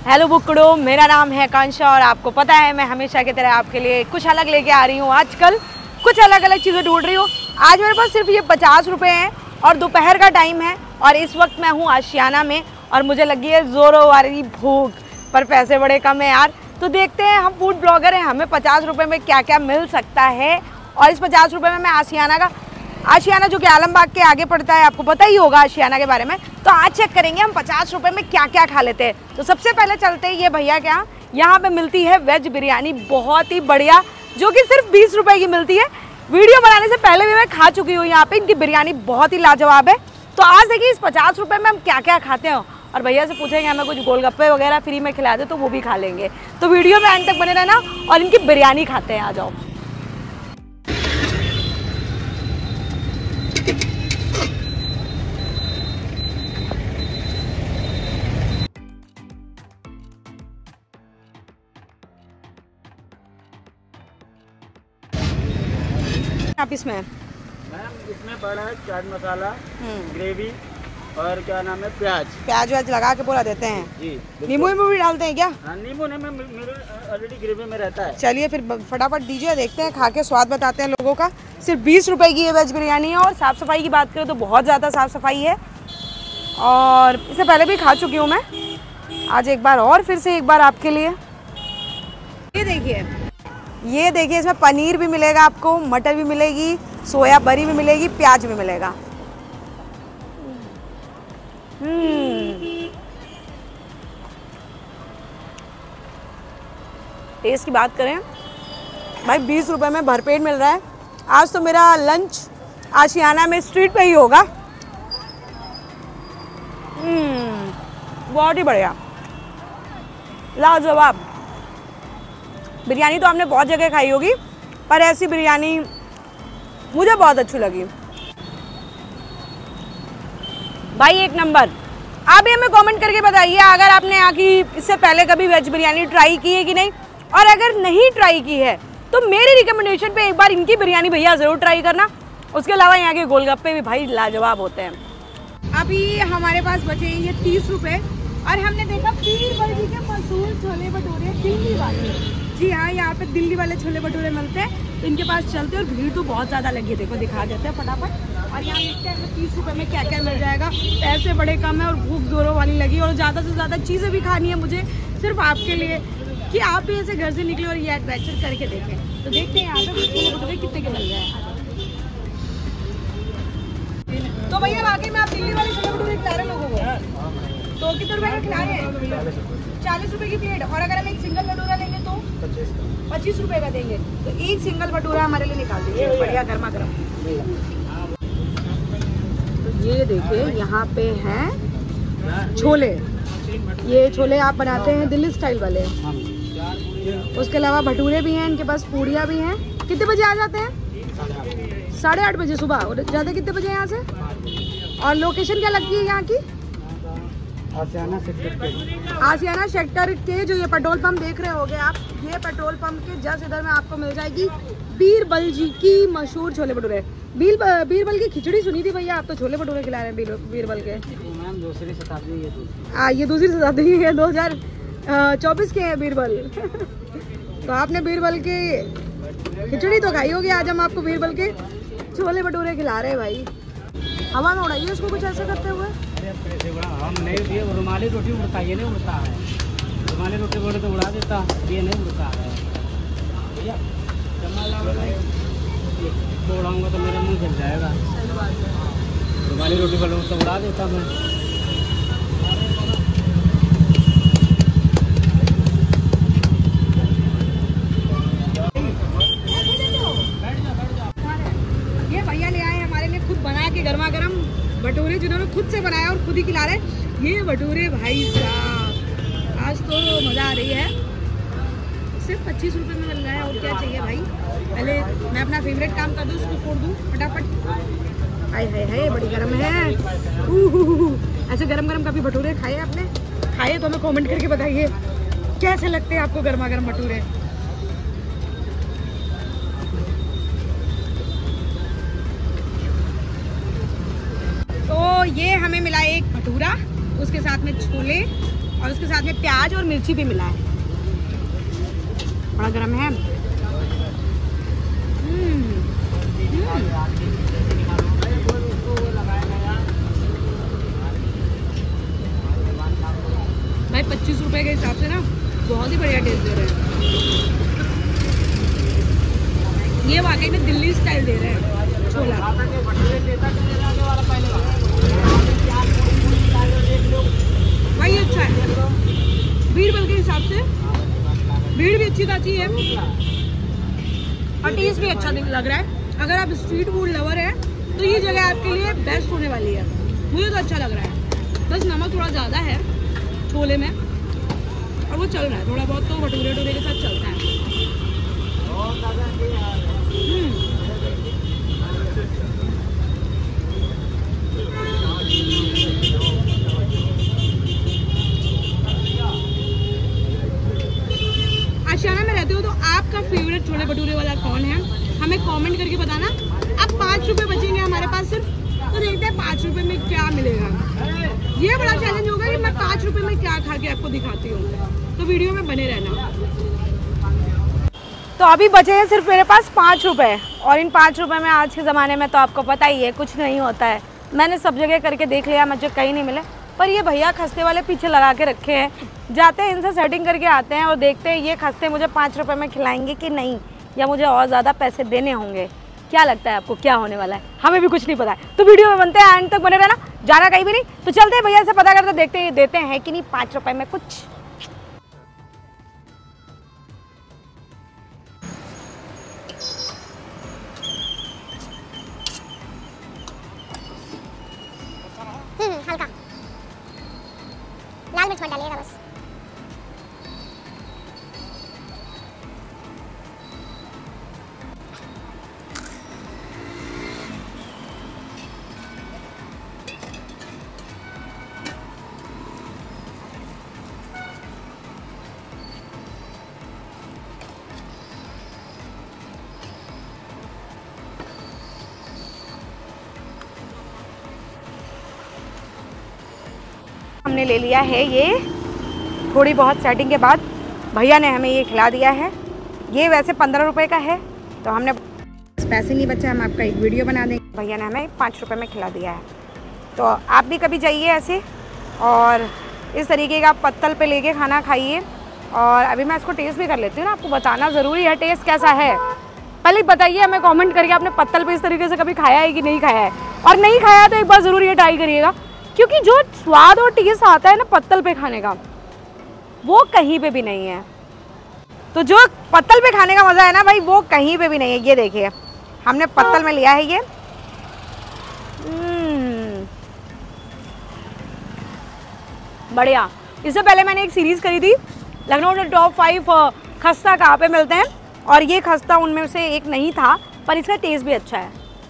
Hello बुकड़ो, मेरा नाम है कांशा और आपको पता है मैं हमेशा की तरह आपके लिए कुछ अलग लेके आ रही हूँ। आजकल कुछ अलग अलग चीज़ें ढूंढ रही हूँ। आज मेरे पास सिर्फ ये 50 रुपये हैं और दोपहर का टाइम है और इस वक्त मैं हूँ आशियाना में और मुझे लगी है ज़ोरों वाली भूख, पर पैसे बड़े कम है यार। तो देखते हैं, हम फूड ब्लॉगर हैं, हमें 50 रुपये में क्या क्या मिल सकता है। और इस 50 रुपये में मैं आशियाना जो कि आलमबाग के आगे पड़ता है, आपको पता ही होगा आशियाना के बारे में। तो आज चेक करेंगे हम 50 रुपये में क्या क्या खा लेते हैं। तो सबसे पहले चलते हैं ये भैया के यहाँ पे मिलती है वेज बिरयानी, बहुत ही बढ़िया, जो कि सिर्फ 20 रुपये की मिलती है। वीडियो बनाने से पहले भी मैं खा चुकी हूँ यहाँ पे, इनकी बिरयानी बहुत ही लाजवाब है। तो आज देखिए इस 50 रुपये में हम क्या क्या खाते हैं और भैया से पूछेंगे हमें कुछ गोलगप्पे वगैरह फ्री में खिला दे तो वो भी खा लेंगे। तो वीडियो में अंत तक बने रहना और इनकी बिरयानी खाते हैं। आ जाओ। आप इसमें मैम इसमें पड़ा है चाट मसाला, ग्रेवी और क्या नाम है प्याज व्याज लगा के पूरा देते हैं जी। नींबू भी डालते हैं क्या? हाँ, नींबू नहीं, मेरे ऑलरेडी ग्रेवी में रहता है। चलिए फिर फटाफट दीजिए, देखते हैं, खा के स्वाद बताते हैं लोगों का। सिर्फ 20 रुपए की ये वेज बिरयानी है और साफ़ सफाई की बात करें तो बहुत ज़्यादा साफ़ सफाई है और इससे पहले भी खा चुकी हूँ मैं। आज एक बार और फिर से एक बार आपके लिए। ये देखिए इसमें पनीर भी मिलेगा आपको, मटर भी मिलेगी, सोया बरी भी मिलेगी, प्याज भी मिलेगा। टेस्ट की बात करें भाई, 20 रुपए में भरपेट मिल रहा है। आज तो मेरा लंच आशियाना में स्ट्रीट पे ही होगा। बहुत ही बढ़िया, लाजवाब बिरयानी। तो आपने बहुत जगह खाई होगी पर ऐसी बिरयानी मुझे बहुत अच्छी लगी भाई, एक नंबर। आप भी हमें कमेंट करके बताइए अगर आपने यहाँ की इससे पहले कभी वेज बिरयानी ट्राई की है कि नहीं, और अगर नहीं ट्राई की है तो मेरी रिकमेंडेशन पे एक बार इनकी बिरयानी भैया ज़रूर ट्राई करना। उसके अलावा यहाँ के गोलगप्पे भी भाई लाजवाब होते हैं। अभी हमारे पास बचे ये 30 रुपये और हमने देखा पीर बल्जी के मशहूर छोले भटूरे दिल्ली वाले। जी हाँ, यहाँ पे दिल्ली वाले छोले भटूरे मिलते हैं, तो इनके पास चलते हैं और भीड़ तो बहुत ज़्यादा लगी है। देखो दिखा देते हैं फटाफट। और यहाँ देखते हैं 30 रुपये में क्या क्या मिल जाएगा। पैसे बड़े कम है और भूख जोरों वाली लगी और ज़्यादा से ज़्यादा चीज़ें भी खानी है मुझे सिर्फ आपके लिए, कि आप भी ऐसे घर से निकले और ये एडवेंचर करके देखें। तो देखते हैं यहाँ पे छोले भटूरे कितने के मिल जाए। तो भैया वाकई में आप दिल्ली वाले छोले भटूरे खिला रहे लोगों को, तो कितने रुपए का खिला रहे हैं? 40 रुपए की प्लेट। और अगर हम एक सिंगल भटूरा लेंगे तो 25 रुपए का देंगे। तो एक सिंगल भटूरा हमारे लिए निकाल दीजिए, बढ़िया गर्मा गर्म। तो ये देखिए यहाँ पे हैं छोले, ये छोले आप बनाते हैं दिल्ली स्टाइल वाले। उसके अलावा भटूरे भी हैं इनके पास, पूड़ियाँ भी हैं। कितने बजे आ जाते हैं? 8:30 बजे सुबह। और ज़्यादा कितने बजे यहाँ से? और लोकेशन क्या लगती है यहाँ की? आशियाना सेक्टर के जो ये पेट्रोल पंप देख रहे होगे आप, ये पेट्रोल पंप के जस्ट इधर में आपको मिल जाएगी बीरबल जी की मशहूर छोले भटूरे। बीरबल की खिचड़ी सुनी थी भैया, आप तो छोले भटूरे खिला रहे हैं बीरबल के। मैम दूसरी शताब्दी ये दूसरी शताब्दी है, 2024 के हैं बीरबल। तो आपने बीरबल के खिचड़ी तो खाई होगी, आज हम आपको बीरबल के छोले भटूरे खिला रहे हैं भाई। हवा में उड़ाइए उसको कुछ ऐसे करते हुए। हम नहीं दिए, रुमाली रोटी उड़ता, ये नहीं उड़ता है। रुमाली रोटी बोले तो उड़ा देता, ये नहीं उड़ता है भैया। उड़ाऊंगा तो मेरा मुंह जल जाएगा। रुमाली रोटी बोले तो उड़ा देता मैं। ये भैया ले आए हमारे लिए खुद बना के गर्मा गर्म भटूरे, जिन्होंने खुद से बनाया और खुद ही खिला रहे। ये भटूरे भाई साहब आज तो मज़ा आ रही है। सिर्फ 25 रुपये में मिल रहा है और क्या चाहिए भाई। पहले मैं अपना फेवरेट काम कर दूँ, उसको फोड़ दूँ फटाफट। हाय हाय हाय, बड़ी गर्म है। ऐसे गरम गरम कभी भटूरे खाए आपने? खाए तो हमें कमेंट करके बताइए कैसे लगते हैं आपको गर्मा गर्म भटूरे। तो ये हमें मिला एक भटूरा, उसके साथ में छोले और उसके साथ में प्याज और मिर्ची भी मिला है। बड़ा गर्म है। भाई 25 रुपए के हिसाब से ना बहुत ही बढ़िया टेस्ट दे रहे हैं। ये वाकई में दिल्ली स्टाइल दे रहे हैं छोला। भाई अच्छा है, बीरबल के हिसाब से भीड़ भी अच्छी खासी है और टेस्ट भी अच्छा लग रहा है। अगर आप स्ट्रीट फूड लवर हैं तो ये जगह आपके लिए बेस्ट होने वाली है। मुझे तो अच्छा लग रहा है, बस नमक थोड़ा ज़्यादा है छोले में और वो चल रहा है थोड़ा बहुत, तो भटूरे के साथ चलता है। आशियाना में रहते हो तो आपका फेवरेट छोले भटूरे वाला कौन है, हमें कमेंट करके बताना। अब 5 रुपए बचेंगे हमारे पास सिर्फ, तो देखते हैं 5 रुपए में क्या मिलेगा। ये बड़ा चैलेंज होगा कि मैं 5 रुपए में क्या खा के आपको दिखाती हूँ, तो वीडियो में बने रहना। तो अभी बचे हैं सिर्फ मेरे पास 5 रुपए, और इन 5 रुपए में आज के ज़माने में तो आपको पता ही है कुछ नहीं होता है। मैंने सब जगह करके देख लिया, मुझे कहीं नहीं मिले, पर ये भैया खस्ते वाले पीछे लगा के रखे हैं। जाते हैं इनसे सेटिंग करके आते हैं और देखते हैं ये खस्ते मुझे 5 रुपए में खिलाएंगे कि नहीं, या मुझे और ज़्यादा पैसे देने होंगे। क्या लगता है आपको क्या होने वाला है? हमें भी कुछ नहीं पता है, तो वीडियो में बनते हैं, एंड तक बने रहना, जाना कहीं भी नहीं। तो चलते हैं भैया से पता करते, देखते हैं देते हैं कि नहीं 5 रुपए में कुछ। हल्का लाल मिर्च मत डालिएगा बस। हमने ले लिया है ये, थोड़ी बहुत सेटिंग के बाद भैया ने हमें ये खिला दिया है। ये वैसे 15 रुपए का है, तो हमने पैसे नहीं बचे, हम आपका एक वीडियो बना देंगे। भैया ने हमें 5 रुपए में खिला दिया है, तो आप भी कभी जाइए ऐसे और इस तरीके का पत्तल पे लेके खाना खाइए। और अभी मैं इसको टेस्ट भी कर लेती हूँ ना, आपको बताना ज़रूरी है टेस्ट कैसा है। पहले बताइए हमें कमेंट करके, आपने पत्तल पे इस तरीके से कभी खाया है कि नहीं खाया है, और नहीं खाया तो एक बार ज़रूर ये ट्राई करिएगा, क्योंकि जो स्वाद और टेस्ट आता है ना पत्तल पे खाने का, वो कहीं पे भी नहीं है। तो जो पत्तल पे खाने का मज़ा है ना भाई, वो कहीं पे भी नहीं है। ये देखिए हमने पत्तल में लिया है ये, बढ़िया। इससे पहले मैंने एक सीरीज़ करी थी, लखनऊ के टॉप 5 खस्ता कहाँ पे मिलते हैं, और ये खस्ता उनमें से एक नहीं था, पर इसका टेस्ट भी अच्छा है।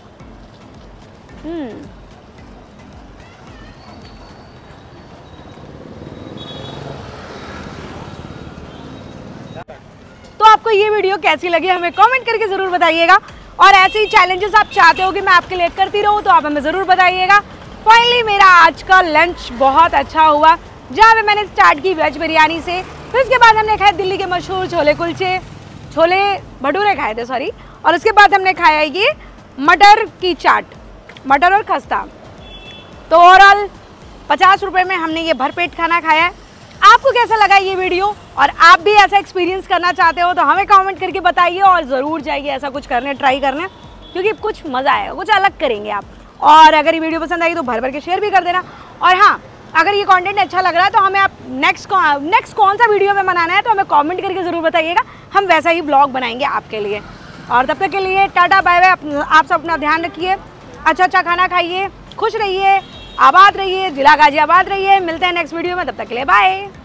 तो आपको ये वीडियो कैसी लगी हमें कमेंट करके ज़रूर बताइएगा, और ऐसे ही चैलेंजेस आप चाहते हो कि मैं आपके लिए करती रहूँ तो आप हमें ज़रूर बताइएगा। फाइनली मेरा आज का लंच बहुत अच्छा हुआ, जहाँ पे मैंने स्टार्ट की वेज बिरयानी से, फिर उसके बाद हमने खाए दिल्ली के मशहूर छोले कुलचे, छोले भटूरे खाए थे सॉरी, और उसके बाद हमने खाया ये मटर की चाट, मटर और खस्ता। तो ओवरऑल 50 रुपये में हमने ये भरपेट खाना खाया है। आपको कैसा लगा ये वीडियो, और आप भी ऐसा एक्सपीरियंस करना चाहते हो तो हमें कमेंट करके बताइए, और ज़रूर जाइए ऐसा कुछ करने, ट्राई करने, क्योंकि कुछ मज़ा आएगा, कुछ अलग करेंगे आप। और अगर ये वीडियो पसंद आई तो भर भर के शेयर भी कर देना। और हाँ, अगर ये कंटेंट अच्छा लग रहा है तो हमें आप नेक्स्ट कौन सा वीडियो में बनाना है तो हमें कमेंट करके ज़रूर बताइएगा, हम वैसा ही ब्लॉग बनाएंगे आपके लिए। और तब तक के लिए टाटा बाय बाय, आप सब अपना ध्यान रखिए, अच्छा अच्छा खाना खाइए, खुश रहिए, आबाद रहिए, जिला गाजियाबाद रहिए। मिलते हैं नेक्स्ट वीडियो में, तब तक के लिए बाय।